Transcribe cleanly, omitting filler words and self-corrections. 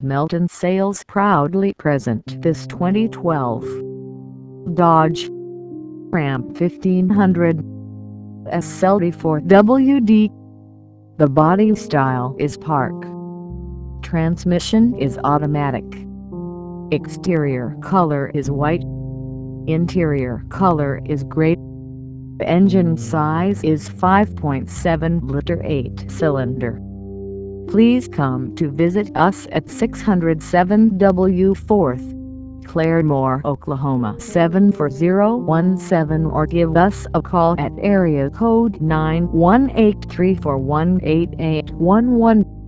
Melton Sales proudly present this 2012 Dodge Ram 1500 SL4WD. The body style is park. Transmission is automatic. Exterior color is white. Interior color is gray. Engine size is 5.7-liter 8-cylinder. Please come to visit us at 607 W 4th, Claremore, Oklahoma 74017, or give us a call at area code 918-341-8811.